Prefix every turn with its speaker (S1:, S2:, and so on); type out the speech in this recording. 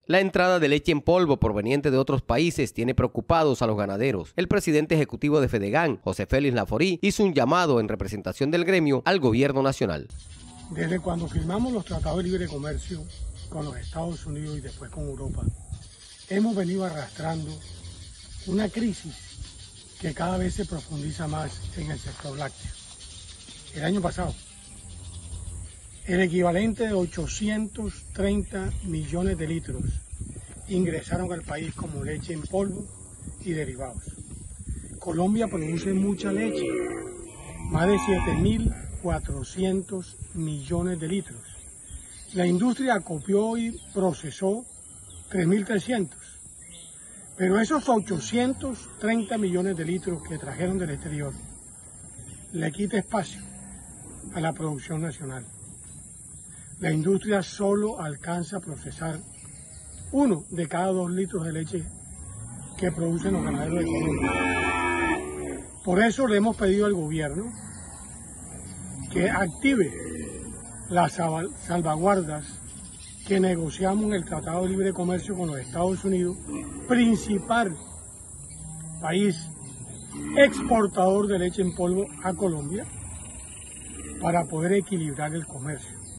S1: La entrada de leche en polvo proveniente de otros países tiene preocupados a los ganaderos. El presidente ejecutivo de Fedegan, José Félix Laforí, hizo un llamado en representación del gremio al gobierno nacional.
S2: Desde cuando firmamos los tratados de libre comercio con los Estados Unidos y después con Europa, hemos venido arrastrando una crisis que cada vez se profundiza más en el sector lácteo. El año pasado, el equivalente de 830 millones de litros ingresaron al país como leche en polvo y derivados. Colombia produce mucha leche, más de 7.400 millones de litros. La industria acopió y procesó 3.300. Pero esos 830 millones de litros que trajeron del exterior le quita espacio a la producción nacional. La industria solo alcanza a procesar 1 de cada 2 litros de leche que producen los ganaderos de Colombia. Por eso le hemos pedido al gobierno que active las salvaguardas que negociamos en el Tratado de Libre Comercio con los Estados Unidos, principal país exportador de leche en polvo a Colombia, para poder equilibrar el comercio.